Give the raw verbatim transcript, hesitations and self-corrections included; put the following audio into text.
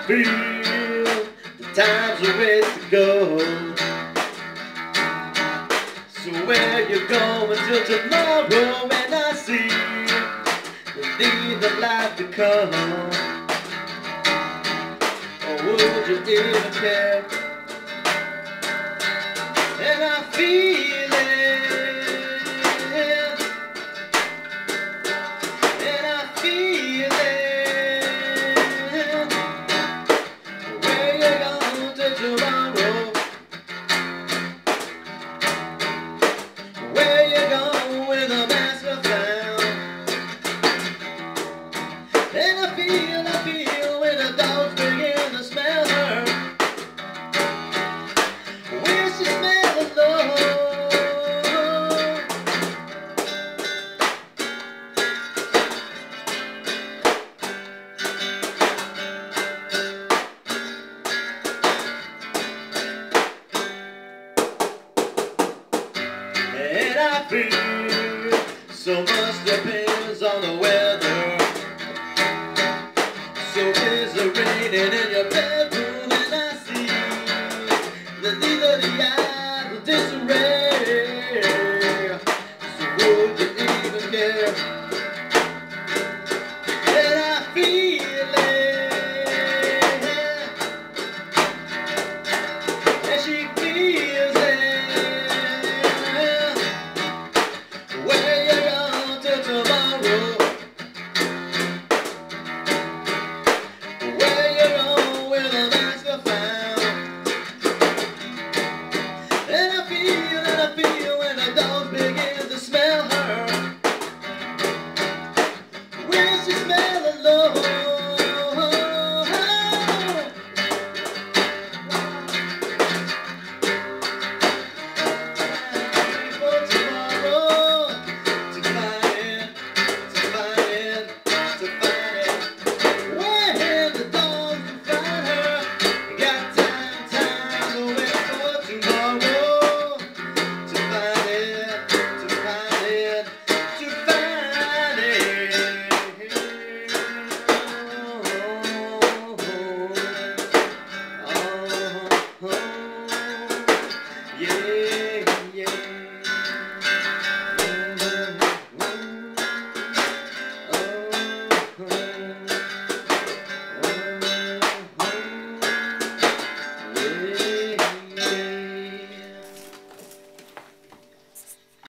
feel the time's a ways to go. So where you going till tomorrow when I see the need of life to come? Or would you even care? And I feel it, and I feel it. Where you going till tomorrow? Where you going with a master found? And I feel, I feel when the dogs begin to smell her. Where she smells alone. And I feel so much depends on the weather. So is it raining in your bed?